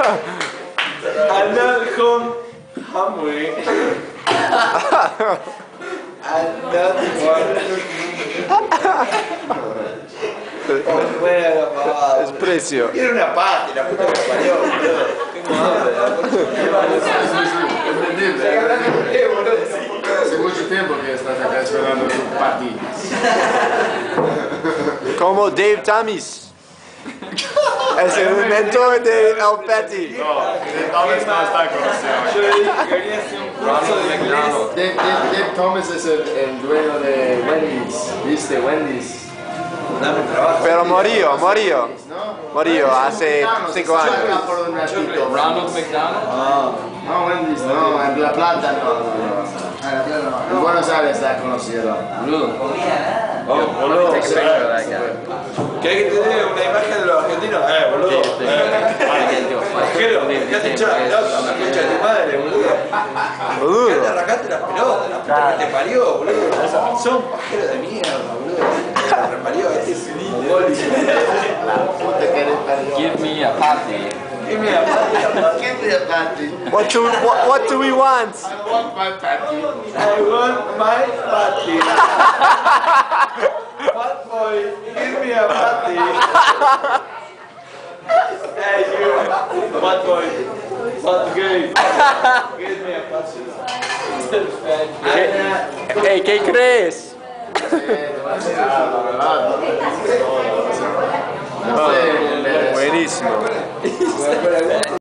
I'm not home hungry. I'm not Desprecio. Quiero una pata, la puta que me parió, boludo. Tengo hambre. Hace mucho tiempo que estás acá esperando tu party. Como Dave Tamis. Es el mentor de El Patty. No, Thomas no está conocido. Yo quería hacer un curso de inglés. Dave Thomas es el dueño de Wendy's. ¿Viste? Wendy's. Dame trabajo. Pero murió hace 5 años. Ronald McDonald. No, Wendy's, no, en La Plata no. En Buenos Aires está conocido. Boludo. ¿Querés que te dé una imagen de los argentinos? Boludo. Quiero, ya te echó la pelota, la concha de tu madre, boludo. Ya te arrancaste las pelotas, la puta que te parió, boludo. Son pajeros de mierda, boludo. Te reparió, este es un Give me a party. Give me a party. Give me a party. What do we want? I want my party. I want my party. Fat boy, give me a party. Hey you, fat boy, fat gay. Give me a party. Hey, ¿qué crees? Buenísimo.